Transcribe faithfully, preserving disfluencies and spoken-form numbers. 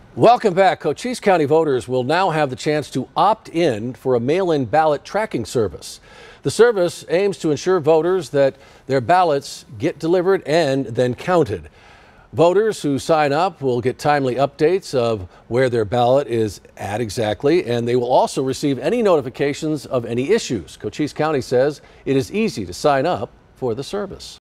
Welcome back. Cochise County voters will now have the chance to opt in for a mail-in ballot tracking service. The service aims to ensure voters that their ballots get delivered and then counted. Voters who sign up will get timely updates of where their ballot is at exactly, and they will also receive any notifications of any issues. Cochise County says it is easy to sign up for the service.